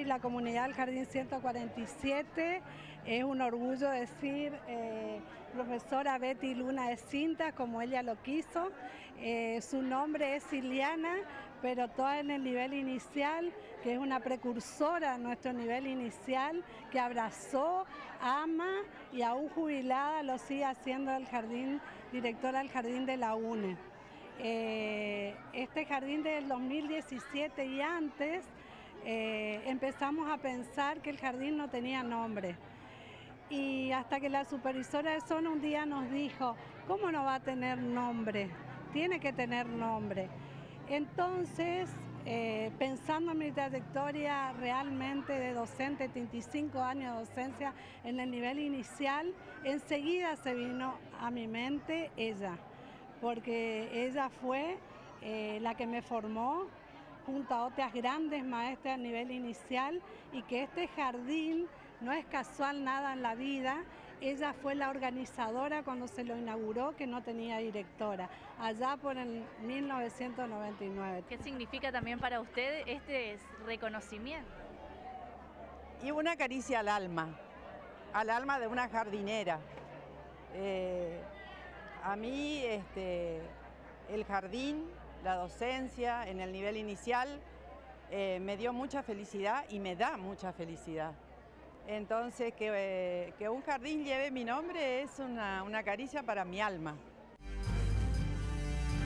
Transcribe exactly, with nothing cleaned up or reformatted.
soy la comunidad del Jardín ciento cuarenta y siete, es un orgullo decir eh, profesora Betty Luna de Cintas, como ella lo quiso. Eh, su nombre es Iliana, pero toda en el nivel inicial, que es una precursora a nuestro nivel inicial, que abrazó, ama y aún jubilada lo sigue haciendo el jardín, directora del Jardín de la U N E. Eh, este jardín del dos mil diecisiete y antes eh, empezamos a pensar que el jardín no tenía nombre. Y hasta que la supervisora de zona un día nos dijo, ¿cómo no va a tener nombre? Tiene que tener nombre. Entonces, eh, pensando en mi trayectoria realmente de docente, treinta y cinco años de docencia en el nivel inicial, enseguida se vino a mi mente ella, porque ella fue eh, la que me formó junto a otras grandes maestras a nivel inicial, y que este jardín no es casual nada en la vida. Ella fue la organizadora cuando se lo inauguró, que no tenía directora, allá por el mil novecientos noventa y nueve. ¿Qué significa también para usted este reconocimiento? Y una caricia al alma, al alma de una jardinera. Eh, a mí este, el jardín, la docencia en el nivel inicial eh, me dio mucha felicidad y me da mucha felicidad. Entonces que, eh, que un jardín lleve mi nombre es una, una caricia para mi alma.